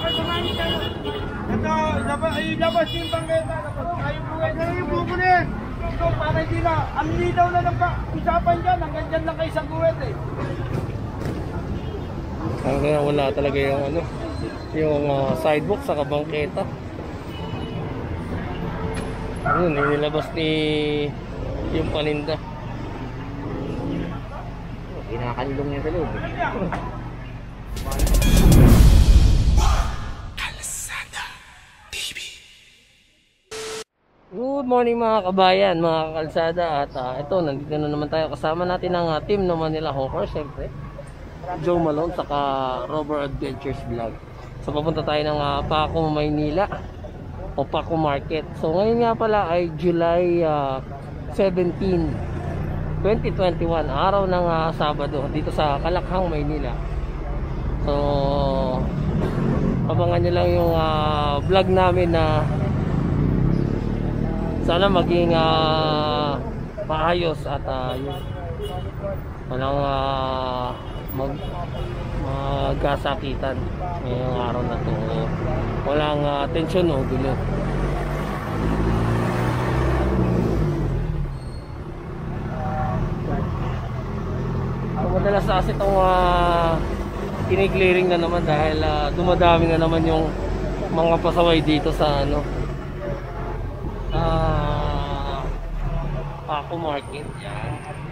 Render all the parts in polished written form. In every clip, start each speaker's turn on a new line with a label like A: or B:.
A: Ito, ilabas yung bangketa. Yung buko na yan. Ito, para hindi na. Ang linaw na ng usapan dyan. Hanggang dyan lang kayo sa guwet eh.
B: Hanggang wala talaga yung ano, yung sidewalk sa kabangketa. Ayun, nilabas ni yung paninda.
C: Kinakalilong niya sa loob.
B: Kalsada TV. Good morning mga kabayan, mga kalsada. At ito, nandito na naman tayo. Kasama natin ang team ng Manila Hawker, syempre Joe Malone, saka Rover Adventures Vlog. So papunta tayo ng Paco, Maynila, o Paco Market. So ngayon nga pala ay July 17, 2021, araw ng Sabado, dito sa Kalakhang, Maynila. So abangan nyo lang yung vlog namin na sana maging maayos at walang magkasakitan ngayong araw na to. Walang tensyon o gulo. Madalas kasi itong kini-clearing na naman dahil dumadami na naman yung mga pasaway dito sa ano, Paco Market. Yan.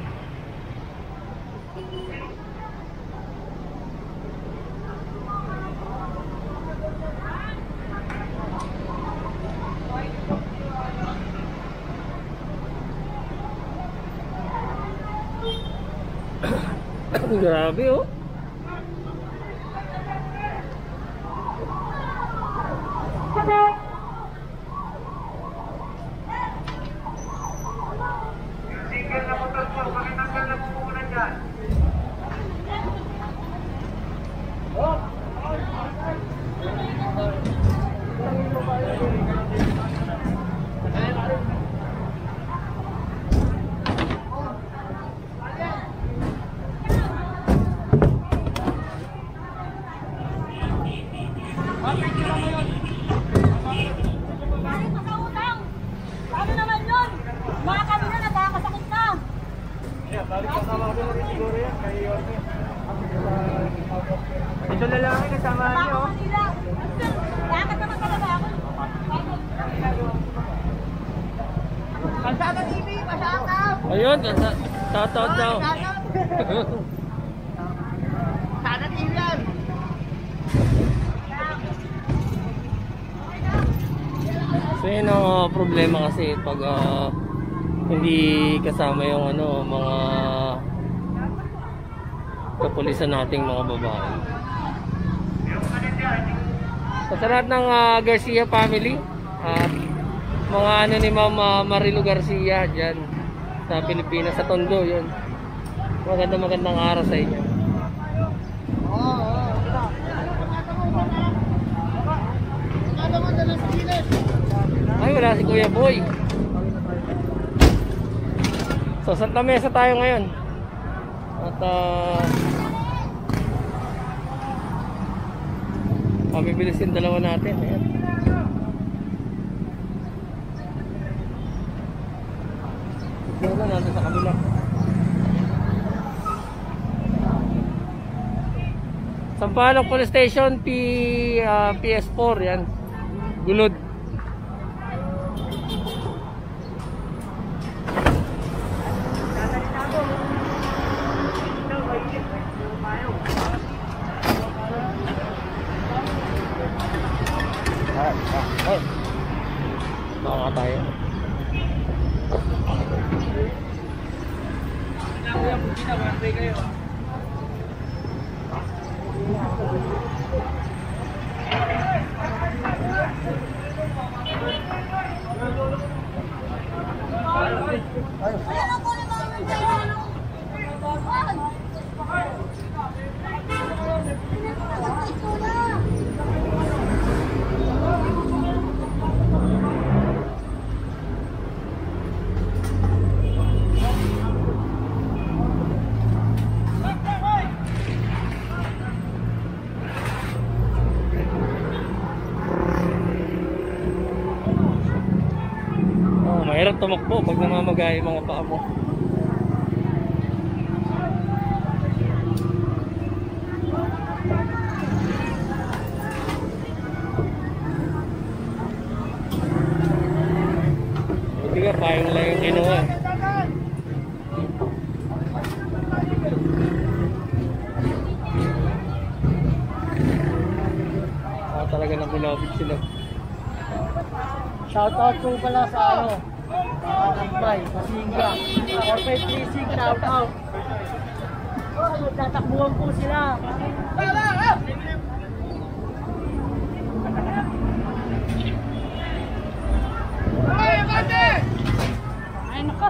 B: Grabe oh.
A: Ito lalaki kasama niyo.
D: Lakad naman talaga ako.
A: Kalsada TV, pasakap!
B: Ayun, shoutout daw.
A: Kalsada TV yan!
B: So yun ang problema kasi pag hindi kasama yung ano, mga kapulisan nating mga babae. Sa lahat ng Garcia family at mga ano ni Ma'am Marilu Garcia dyan sa Pilipinas, sa Tondo, yun. Magandang araw sa inyo. Ay, wala si Kuya Boy. So Santa Mesa tayo ngayon. At mabibilis yung dalawa natin. Ayan. Diyan na natin sa kabila. Sampaloc Police Station, PS4 yan. Gulod. Baka tayo. Mahirap tumakbo pag namamagay yung mga paa mo. Buti nga, payong lang yung kinuha. Talaga na pinapit sila.
A: Shoutout po pala sa Akbay, Pasinga. 4536, shoutout. Tatakbuhan po sila. Ay, naka.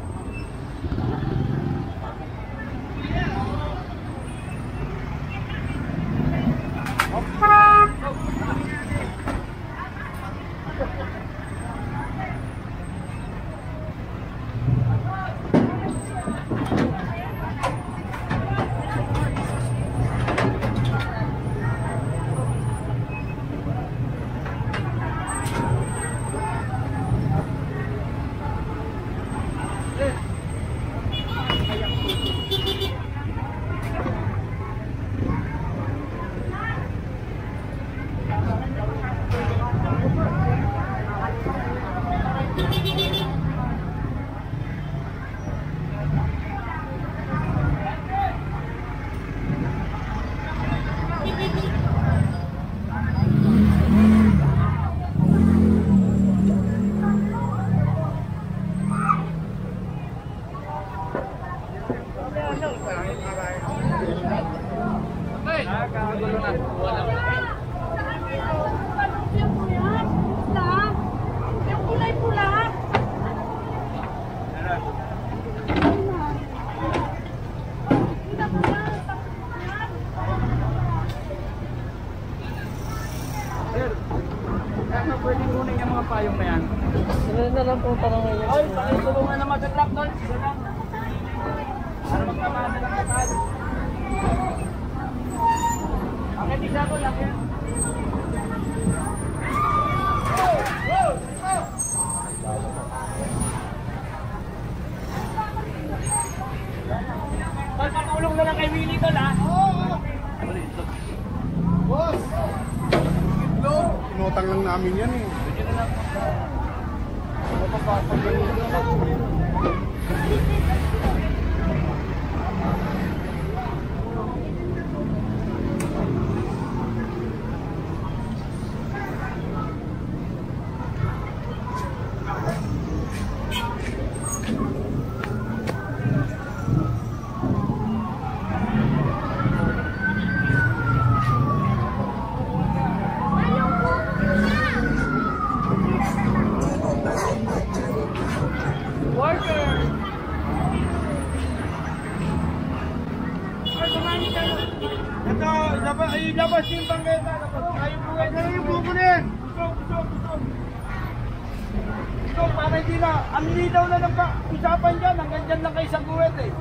A: Pwede kunin yung mga payong na yan.
B: Sila na lang po parang ngayon.
A: Ay, pakitulungan na mag-atlak doon. Sila lang. Para magkamana lang sa tayo. Bakit isa ko lang yan? Tol, patulong na lang kay Willie tol ha.
E: Boss! Inutang lang namin yan eh.
A: Ilabas yung bangketa. Ayaw bukunin. Gusto, para hindi na. Ang litaw na ng usapan dyan. Hanggang dyan lang kayo sa guwet eh.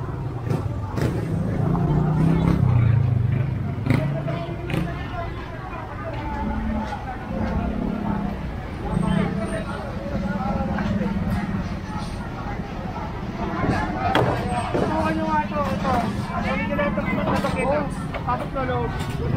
A: Tutukan nyo nga ito. Hindi ka na ito pinagpapakita. Pasok na loob.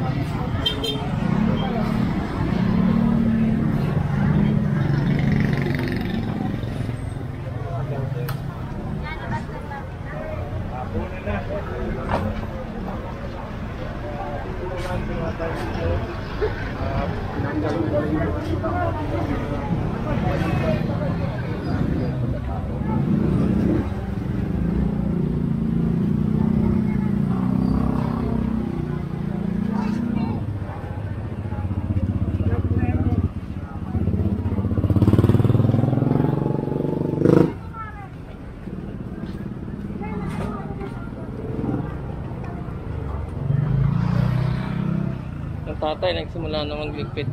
B: Tatay nagsimula na magligpit.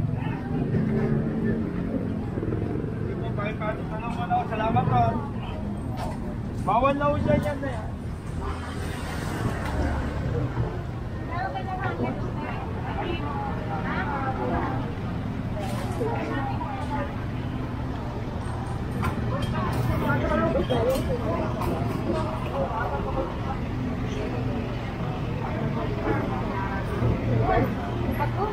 A: Salamat po. Bawal na ulit yan na yan.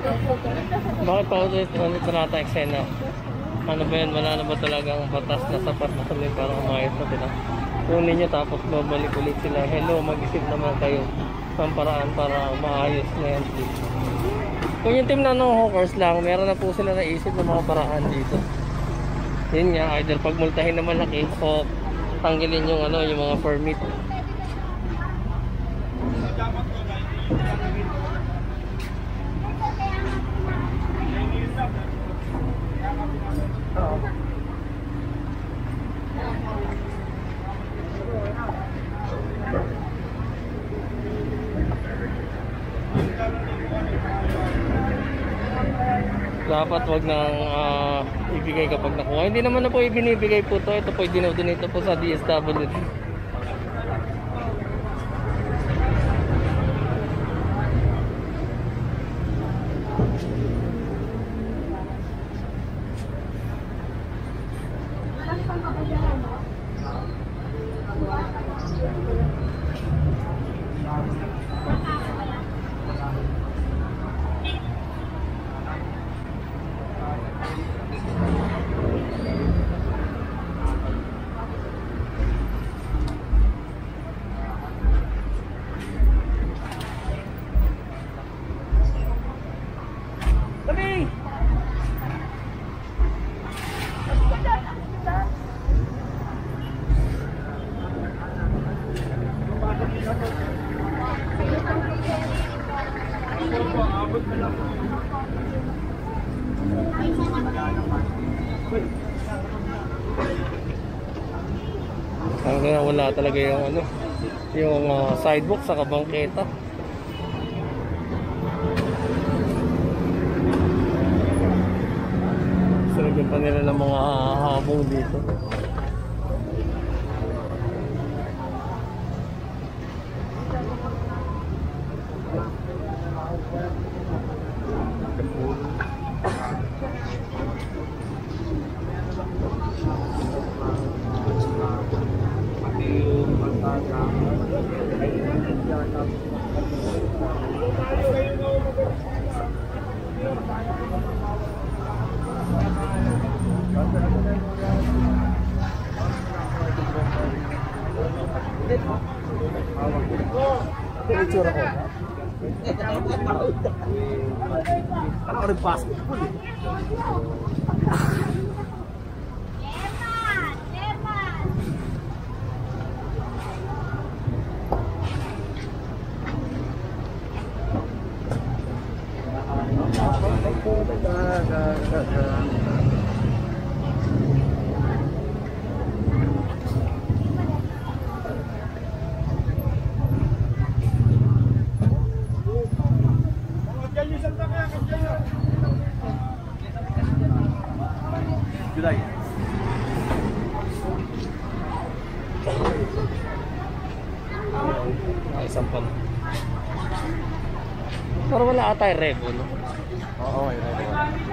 B: Bakit pa ulit nata eksena? Ano ba yan? Wala na ba talagang batas na sapat na kami para umayos na sila? Kunin nyo tapos babalik ulit sila. Hello, mag-isip naman kayo ng paraan para maayos na yan, please. Kung yung team na ng Hawkers lang, meron na po sila naisip ng mga paraan dito. Yun nga, either pagmultahin na malaki o tanggalin yung ano, yung mga permit. Dapat wag nang ibigay kapag nakuha. Hindi naman na po ibinibigay po to. Ito po dinodonate po sa DSWD. Hanggang wala talaga yung ano, yung sidewalk sa kabangketa. Saragyan pa nila ng mga habong dito.
E: Itsura ko. Ano rin basketball eh. July.
B: Ay, sampan. Pero wala ata yung rego, no?
E: Oo, may rego.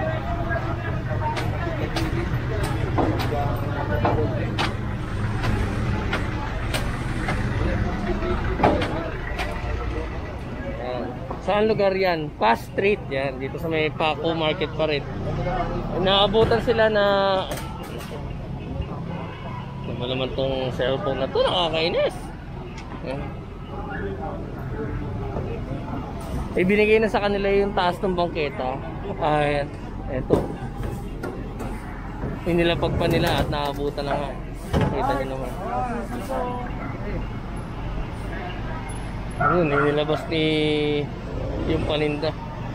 B: Saan lugar yan? Pass Street yan. Dito sa may Paco Market pa rin. Naabutan sila na naman naman tong cellphone na to. Nakakainis. Yan. Ibinigay na sa kanila yung taas ng bangketa. Ayan. Eto. Inilapag pa nila at naabutan na nga. Kita nyo naman. Ayun, inilabas ni yung paninda.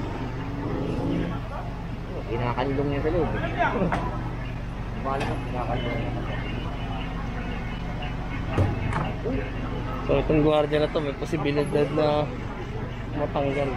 C: Kinakalong niya sa loob. Bala ko, kinakalong niya.
B: So itong gwardiya na to may posibilidad na matanggal.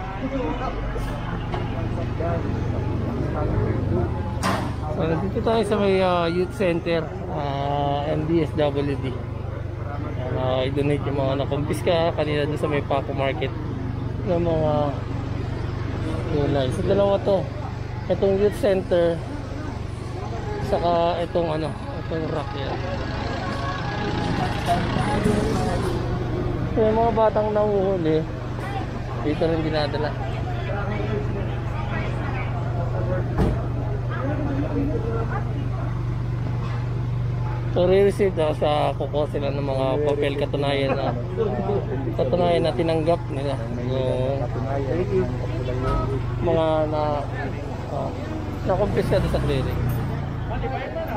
B: So nandito tayo sa may youth center, MDSWD. I-donate yung mga nakumpiska kanina doon sa may Paco Market ng mga gulay. So dalawa to, itong youth center saka itong ano, itong rack yan. So yung mga batang nanguhuli dito rin dinadala. So, re-receive na sa kuko sila ng mga papel katunayan na tinanggap nila yung mga na kumpiskado sa clearing.